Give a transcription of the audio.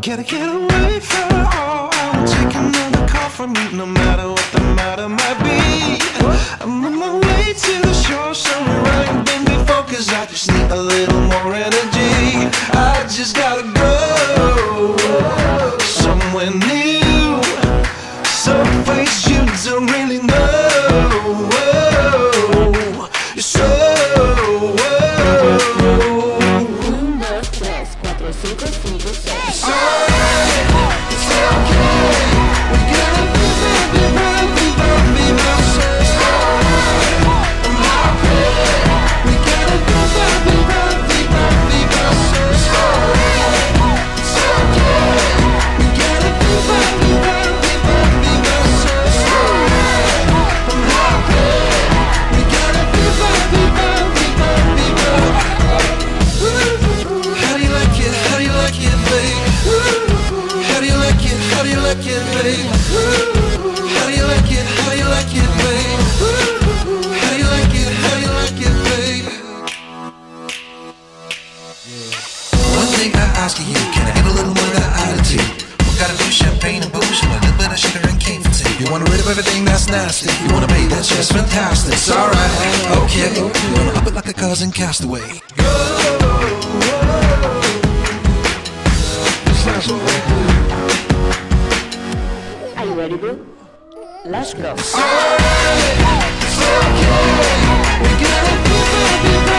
Gotta get away from it all. I won't take another call from you, no matter what the matter might be. I'm on my way to the shore, somewhere I ain't been before, 'cause I just need a little more energy. I just gotta go somewhere new, someplace you don't really know. So everything that's nasty. You wanna pay, that's just fantastic. It's alright, okay. You wanna up it like a cousin castaway. Go. Are you ready, boo? Let's go. It's alright, it's okay. We gotta be